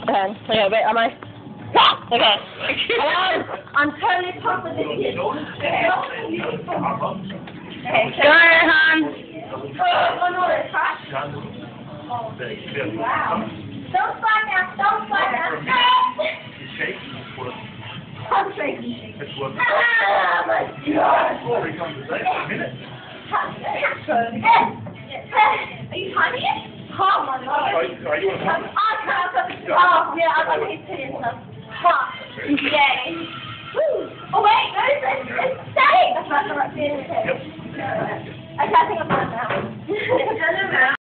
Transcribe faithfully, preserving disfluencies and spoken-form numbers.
Okay, okay, wait, am I? Okay. Hello? I'm totally pumped with this kid. Okay. Okay, so... Go ahead, hon. Oh, no, it's hot. Oh. Wow. Don't slide down, don't slide down. I'm shaking. Oh, my God. Are you timing it? Oh my God. Are you, are you on time? Oh, oh, yeah, I'm on his pin and stuff. Oh, yay. Woo. Oh, wait, no, it's, it's, it's staying. That's not the right feeling. Yep. Okay, I think I'm done now.